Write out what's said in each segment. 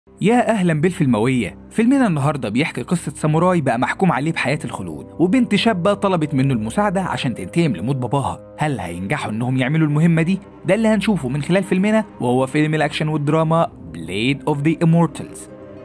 يا أهلا بالفيلموية. فيلمنا النهاردة بيحكي قصة ساموراي بقى محكوم عليه بحياة الخلود، وبنت شابة طلبت منه المساعدة عشان تنتقم لموت باباها. هل هينجحوا إنهم يعملوا المهمة دي؟ ده اللي هنشوفه من خلال فيلمنا، وهو فيلم الأكشن والدراما بليد أوف ذا إمورتالز.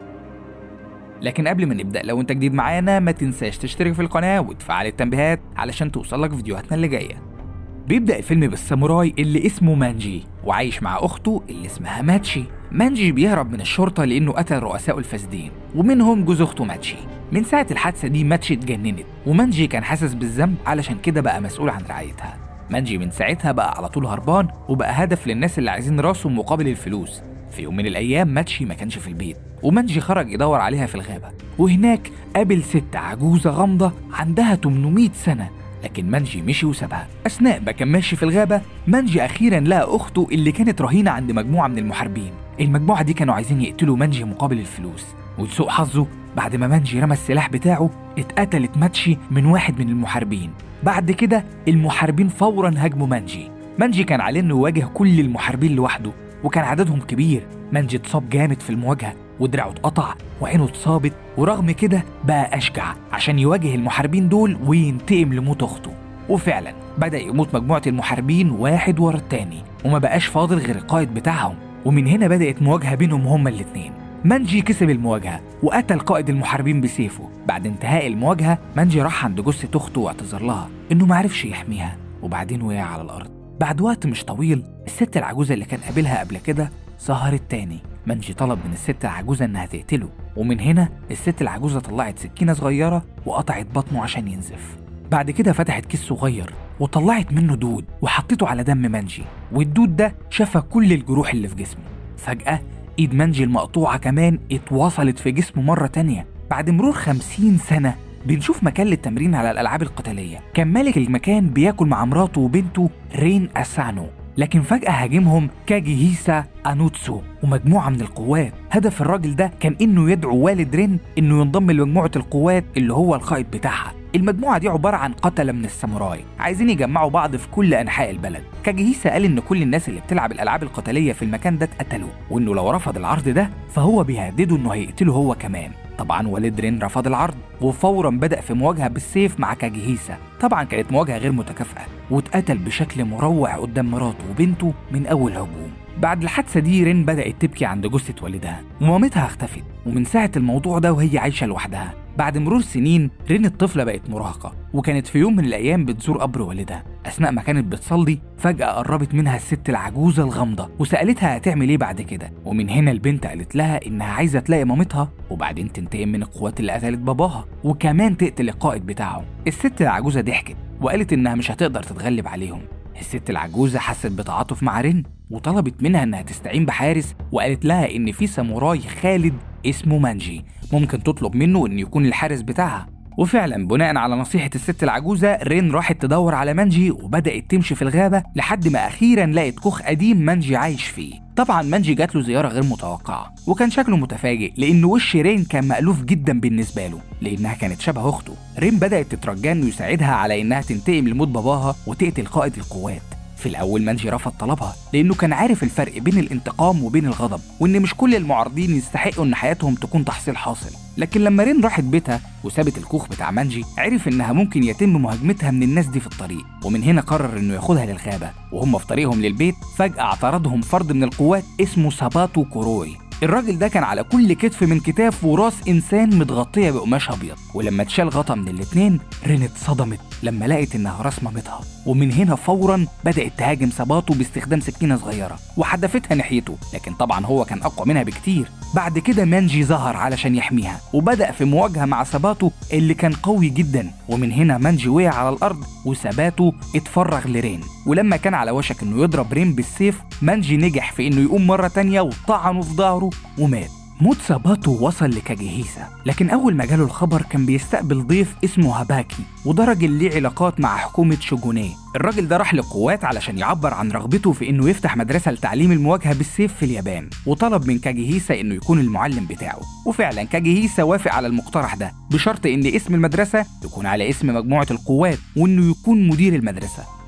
لكن قبل ما نبدأ، لو أنت جديد معانا ما تنساش تشترك في القناة وتفعل التنبيهات علشان توصلك فيديوهاتنا اللي جاية. بيبدأ الفيلم بالساموراي اللي اسمه مانجي وعايش مع أخته اللي اسمها ماتشي. مانجي بيهرب من الشرطة لأنه قتل رؤساء الفاسدين ومنهم جوز أخته ماتشي. من ساعة الحادثة دي ماتشي اتجننت، ومانجي كان حاسس بالذنب علشان كده بقى مسؤول عن رعايتها. مانجي من ساعتها بقى على طول هربان وبقى هدف للناس اللي عايزين راسه مقابل الفلوس. في يوم من الأيام ماتشي ما كانش في البيت، ومانجي خرج يدور عليها في الغابة، وهناك قابل ست عجوزة غامضة عندها 800 سنة. لكن مانجي مشي وسابها. أثناء ما كان ماشي في الغابة، مانجي أخيراً لقى أخته اللي كانت رهينة عند مجموعة من المحاربين. المجموعة دي كانوا عايزين يقتلوا مانجي مقابل الفلوس، ولسوء حظه بعد ما مانجي رمى السلاح بتاعه اتقتلت ماتشي من واحد من المحاربين. بعد كده المحاربين فوراً هاجموا مانجي. مانجي كان عليه إنه يواجه كل المحاربين لوحده، وكان عددهم كبير. مانجي اتصاب جامد في المواجهة ودراعه اتقطع وعينه اتصابت، ورغم كده بقى أشجع عشان يواجه المحاربين دول وينتقم لموت أخته. وفعلا بدأ يموت مجموعة المحاربين واحد ورا التاني، وما بقاش فاضل غير القائد بتاعهم. ومن هنا بدأت مواجهة بينهم هما الاتنين. مانجي كسب المواجهة وقتل قائد المحاربين بسيفه. بعد انتهاء المواجهة مانجي راح عند جثة أخته واعتذر لها إنه معرفش يحميها، وبعدين وقع على الأرض. بعد وقت مش طويل الست العجوزة اللي كان قابلها قبل كده ظهرت تاني. مانجي طلب من الست العجوزة إنها تقتله، ومن هنا الست العجوزة طلعت سكينة صغيرة وقطعت بطنه عشان ينزف. بعد كده فتحت كيس صغير وطلعت منه دود وحطته على دم مانجي، والدود ده شفى كل الجروح اللي في جسمه. فجأة إيد مانجي المقطوعة كمان اتواصلت في جسمه مرة تانية. بعد مرور 50 سنة بنشوف مكان للتمرين على الألعاب القتالية. كان مالك المكان بياكل مع مراته وبنته رين أسانو، لكن فجأة هاجمهم كاجيهيسا أنوتسو ومجموعة من القوات. هدف الراجل ده كان إنه يدعو والد رين إنه ينضم لمجموعة القوات اللي هو القائد بتاعها. المجموعة دي عبارة عن قتلة من الساموراي عايزين يجمعوا بعض في كل أنحاء البلد. كاجيهيسا قال إن كل الناس اللي بتلعب الألعاب القتالية في المكان ده اتقتلوا، وإنه لو رفض العرض ده فهو بيهدده إنه هيقتله هو كمان. طبعا والد رين رفض العرض وفورا بدأ في مواجهة بالسيف مع كاجيهيسا. طبعا كانت مواجهة غير متكافئة، واتقتل بشكل مروع قدام مراته وبنته من أول هجوم. بعد الحادثة دي رين بدأت تبكي عند جثة والدها، ومامتها اختفت، ومن ساعة الموضوع ده وهي عايشة لوحدها. بعد مرور سنين رين الطفلة بقت مراهقة، وكانت في يوم من الأيام بتزور قبر والدها. أثناء ما كانت بتصلي فجأة قربت منها الست العجوزة الغامضة وسألتها هتعمل إيه بعد كده. ومن هنا البنت قالت لها إنها عايزة تلاقي مامتها وبعدين تنتقم من القوات اللي قتلت باباها وكمان تقتل القائد بتاعهم. الست العجوزة ضحكت وقالت إنها مش هتقدر تتغلب عليهم. الست العجوزة حست بتعاطف مع رين وطلبت منها إنها تستعين بحارس، وقالت لها إن في ساموراي خالد اسمه مانجي ممكن تطلب منه إنه يكون الحارس بتاعها. وفعلا بناء على نصيحة الست العجوزة رين راحت تدور على مانجي وبدأت تمشي في الغابة لحد ما أخيرا لقت كوخ قديم مانجي عايش فيه. طبعا مانجي جات له زيارة غير متوقعة وكان شكله متفاجئ لأن وش رين كان مألوف جدا بالنسبة له لأنها كانت شبه أخته. رين بدأت تترجى إنه يساعدها على إنها تنتقم لموت باباها وتقتل قائد القوات. في الأول مانجي رفض طلبها لأنه كان عارف الفرق بين الانتقام وبين الغضب، وإن مش كل المعارضين يستحقوا إن حياتهم تكون تحصيل حاصل. لكن لما رين راحت بيتها وسابت الكوخ بتاع مانجي عرف إنها ممكن يتم مهاجمتها من الناس دي في الطريق، ومن هنا قرر إنه ياخدها للغابة. وهم في طريقهم للبيت فجأة اعترضهم فرد من القوات اسمه ساباتو كوروي. الراجل ده كان على كل كتف من كتاف وراس إنسان متغطية بقماش أبيض، ولما اتشال غطا من الاتنين رين اتصدمت لما لقت إنها راس مامتها. ومن هنا فورا بدأت تهاجم ساباتو باستخدام سكينة صغيرة وحدفتها ناحيته، لكن طبعا هو كان أقوى منها بكتير. بعد كده مانجي ظهر علشان يحميها وبدأ في مواجهة مع ساباتو اللي كان قوي جدا، ومن هنا مانجي وقع على الأرض وساباتو اتفرغ لرين. ولما كان على وشك إنه يضرب رين بالسيف مانجي نجح في إنه يقوم مرة تانية وطعنه في ظهره ومات. موت ساباتو وصل لكاجيهيسا، لكن أول ما جاله الخبر كان بيستقبل ضيف اسمه هاباكي، وده راجل ليه علاقات مع حكومة شوجونيه. الراجل ده راح للقوات علشان يعبر عن رغبته في إنه يفتح مدرسة لتعليم المواجهة بالسيف في اليابان، وطلب من كاجيهيسا إنه يكون المعلم بتاعه. وفعلا كاجيهيسا وافق على المقترح ده بشرط إن اسم المدرسة يكون على اسم مجموعة القوات وإنه يكون مدير المدرسة.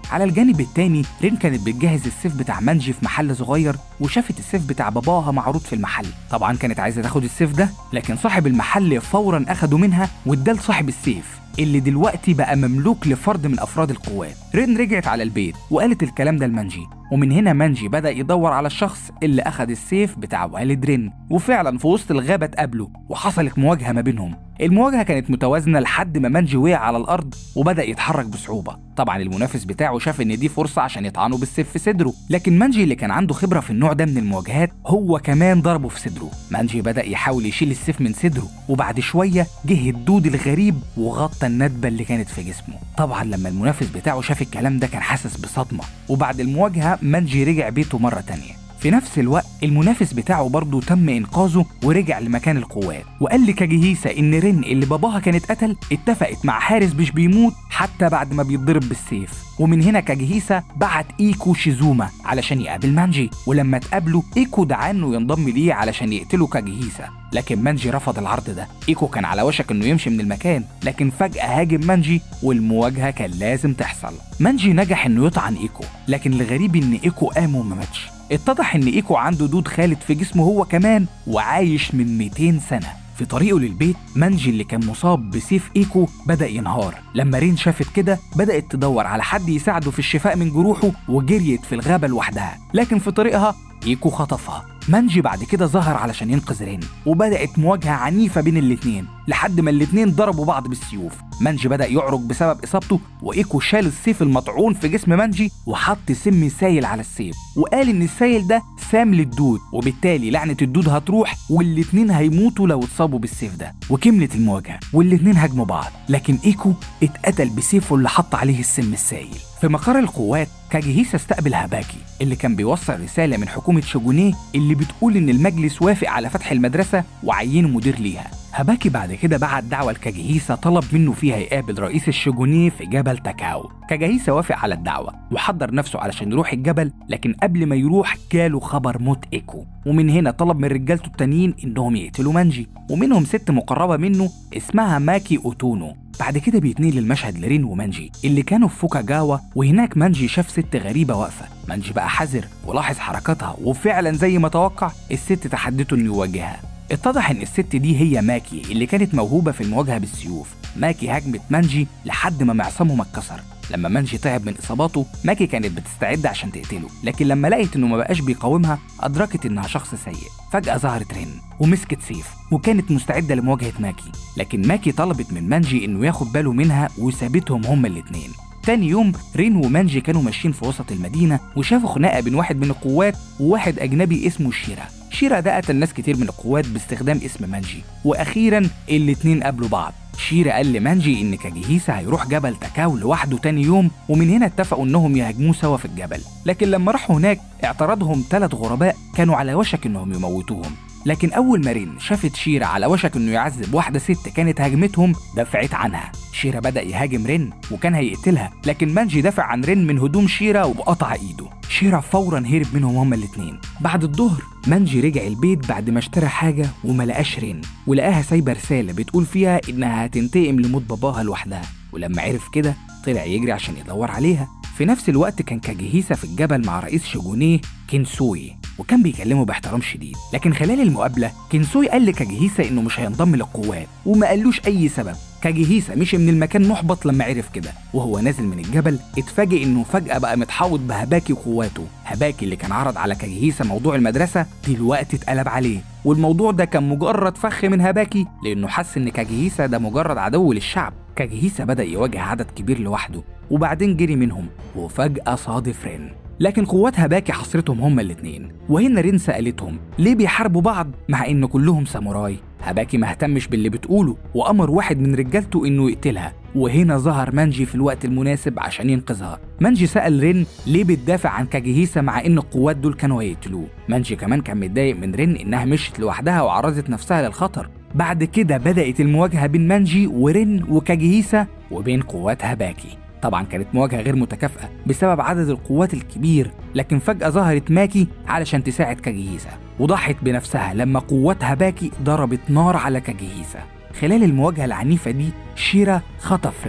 على الجانب التاني رين كانت بتجهز السيف بتاع مانجي في محل صغير، وشافت السيف بتاع باباها معروض في المحل. طبعا كانت عايزه تاخد السيف ده، لكن صاحب المحل فورا اخده منها واداه لصاحب السيف اللي دلوقتي بقى مملوك لفرد من افراد القوات. رين رجعت على البيت وقالت الكلام ده لمانجي، ومن هنا مانجي بدأ يدور على الشخص اللي أخد السيف بتاع والد رين، وفعلا في وسط الغابة اتقابلوا وحصلت مواجهة ما بينهم. المواجهة كانت متوازنة لحد ما مانجي وقع على الأرض وبدأ يتحرك بصعوبة. طبعا المنافس بتاعه شاف إن دي فرصة عشان يطعنه بالسيف في صدره، لكن مانجي اللي كان عنده خبرة في النوع ده من المواجهات هو كمان ضربه في صدره. مانجي بدأ يحاول يشيل السيف من صدره، وبعد شوية جه الدود الغريب وغطى الندبة اللي كانت في جسمه. طبعا لما المنافس بتاعه شاف الكلام ده كان حاسس بصدمة، وبعد المواجهة مانجي رجع بيته مرة تانية. في نفس الوقت المنافس بتاعه برضه تم إنقاذه ورجع لمكان القوات، وقال لكاجيهيسا إن رين اللي باباها كانت قتل اتفقت مع حارس مش بيموت حتى بعد ما بيتضرب بالسيف. ومن هنا كاجيهيسا بعت إيكو شيزوما علشان يقابل مانجي، ولما اتقابلوا إيكو دعاه إنه ينضم ليه علشان يقتله كاجيهيسا، لكن مانجي رفض العرض ده. إيكو كان على وشك إنه يمشي من المكان، لكن فجأة هاجم مانجي والمواجهة كان لازم تحصل. مانجي نجح إنه يطعن إيكو، لكن الغريب إن إيكو قام وما ماتش. اتضح ان ايكو عنده دود خالد في جسمه هو كمان وعايش من 200 سنة. في طريقه للبيت مانجي اللي كان مصاب بسيف إيكو بدأ ينهار. لما رين شافت كده بدأت تدور على حد يساعده في الشفاء من جروحه وجريت في الغابة لوحدها، لكن في طريقها إيكو خطفها. مانجي بعد كده ظهر علشان ينقذ رين، وبدأت مواجهة عنيفة بين الاتنين لحد ما الاتنين ضربوا بعض بالسيوف. مانجي بدأ يعرج بسبب إصابته، وإيكو شال السيف المطعون في جسم مانجي وحط سم سايل على السيف، وقال إن السايل ده سام للدود، وبالتالي لعنة الدود هتروح والاتنين هيموتوا لو اتصابوا بالسيف ده. وكملت المواجهة والاتنين هاجموا بعض، لكن إيكو اتقتل بسيفه اللي حط عليه السم السايل. في مقر القوات كاجيهيسا استقبل هاباكي اللي كان بيوصل رسالة من حكومة شوجونيه اللي بتقول إن المجلس وافق على فتح المدرسة وعينه مدير ليها. هاباكي بعد كده بعت دعوة لكاجيهيسا طلب منه فيها يقابل رئيس الشوجونيه في جبل تاكاو. كاجيهيسا وافق على الدعوة وحضر نفسه علشان يروح الجبل، لكن قبل ما يروح جاله خبر موت إيكو، ومن هنا طلب من رجالته التانيين إنهم يقتلوا مانجي، ومنهم ست مقربة منه اسمها ماكي أوتونو. بعد كده بيتنقل المشهد لرين ومانجي اللي كانوا في فوكاجاوا، وهناك مانجي شاف ست غريبة واقفة. مانجي بقى حذر ولاحظ حركاتها، وفعلا زي ما توقع الست تحدته انه يواجهها. اتضح ان الست دي هي ماكي اللي كانت موهوبة في المواجهة بالسيوف. ماكي هاجمت مانجي لحد ما معصمهم اتكسر. لما مانجي تعب من اصاباته ماكي كانت بتستعد عشان تقتله، لكن لما لقيت انه ما بقاش بيقاومها ادركت انها شخص سيء. فجأة ظهرت رين ومسكت سيف وكانت مستعدة لمواجهة ماكي، لكن ماكي طلبت من مانجي انه ياخد باله منها وسابتهم هما الاتنين. تاني يوم رين ومانجي كانوا ماشيين في وسط المدينة وشافوا خناقة بين واحد من القوات وواحد أجنبي اسمه شيرا. شيرا ده قتل ناس كتير من القوات باستخدام اسم مانجي، وأخيرا الاتنين قابلوا بعض. شيرا قال لمانجي إن كاجيهيسا هيروح جبل تاكاو لوحده تاني يوم، ومن هنا اتفقوا إنهم يهاجموه سوا في الجبل. لكن لما راحوا هناك اعترضهم 3 غرباء كانوا على وشك إنهم يموتوهم. لكن أول ما رين شافت شيرا على وشك إنه يعذب واحدة ست كانت هاجمتهم دفعت عنها. شيرا بدأ يهاجم رين وكان هيقتلها، لكن مانجي دافع عن رين من هدوم شيرا وقطع إيده. شيرا فورا هرب منهم هما الاتنين. بعد الظهر مانجي رجع البيت بعد ما اشترى حاجة وما لقاش رين، ولقاها سايبة رسالة بتقول فيها إنها هتنتقم لموت باباها لوحدها، ولما عرف كده طلع يجري عشان يدور عليها. في نفس الوقت كان كاجيهيسا في الجبل مع رئيس شوجونيه كينسوي، وكان بيكلمه باحترام شديد. لكن خلال المقابلة كينسوي قال لكاجيهيسا إنه مش هينضم للقوات وما قالوش أي سبب. كاجيهيسا مشي من المكان محبط لما عرف كده، وهو نازل من الجبل اتفاجئ إنه فجأة بقى متحوط بهاباكي وقواته. هاباكي اللي كان عرض على كاجيهيسا موضوع المدرسة دلوقتي اتقلب عليه، والموضوع ده كان مجرد فخ من هاباكي لأنه حس إن كاجيهيسا ده مجرد عدو للشعب. كاجيهيسا بدأ يواجه عدد كبير لوحده وبعدين جري منهم، وفجأة صادف رين. لكن قوات هاباكي حصرتهم هما الاتنين، وهنا رين سألتهم ليه بيحاربوا بعض مع إن كلهم ساموراي. هاباكي ما اهتمش باللي بتقوله وأمر واحد من رجالته إنه يقتلها، وهنا ظهر مانجي في الوقت المناسب عشان ينقذها. مانجي سأل رين ليه بتدافع عن كاجيهيسا مع إن القوات دول كانوا هيقتلوه. مانجي كمان كان متضايق من رين إنها مشت لوحدها وعرضت نفسها للخطر. بعد كده بدأت المواجهة بين مانجي ورين وكاجيهيسا وبين قوات هاباكي. طبعا كانت مواجهة غير متكافئة بسبب عدد القوات الكبير، لكن فجأة ظهرت ماكي علشان تساعد كاجيهيسا وضحت بنفسها لما قوات هاباكي ضربت نار على كاجيهيسا. خلال المواجهة العنيفة دي شيرا خطف رين،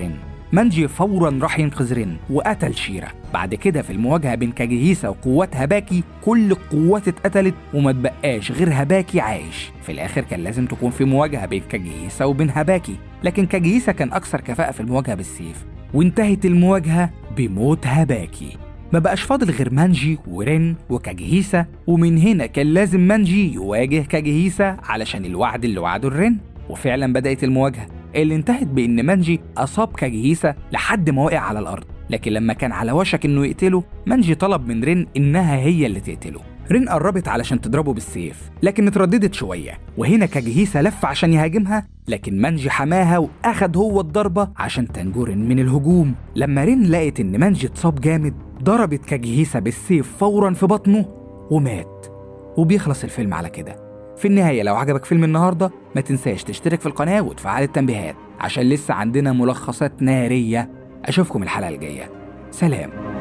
مانجي فورا راح ينقذ رين وقتل شيرا. بعد كده في المواجهة بين كاجيهيسا وقوات هاباكي كل القوات اتقتلت وما تبقاش غير هاباكي عايش. في الآخر كان لازم تكون في مواجهة بين كاجيهيسا وبين هاباكي، لكن كاجيهيسا كان أكثر كفاءة في المواجهة بالسيف، وانتهت المواجهة بموت هاباكي. ما بقاش فاضل غير مانجي ورين وكاجيهيسا، ومن هنا كان لازم مانجي يواجه كاجيهيسا علشان الوعد اللي وعده رين. وفعلا بدأت المواجهة اللي انتهت بإن مانجي أصاب كاجيهيسا لحد ما وقع على الأرض، لكن لما كان على وشك إنه يقتله مانجي طلب من رين إنها هي اللي تقتله. رين قربت علشان تضربه بالسيف لكن اترددت شوية، وهنا كاجيهيسا لف عشان يهاجمها، لكن مانجي حماها وأخد هو الضربة عشان تنجو رين من الهجوم. لما رين لقت إن مانجي اتصاب جامد ضربت كاجيهيسا بالسيف فورا في بطنه ومات. وبيخلص الفيلم على كده. في النهاية لو عجبك فيلم النهاردة ما تنساش تشترك في القناة وتفعل التنبيهات عشان لسه عندنا ملخصات نارية. أشوفكم الحلقة الجاية. سلام.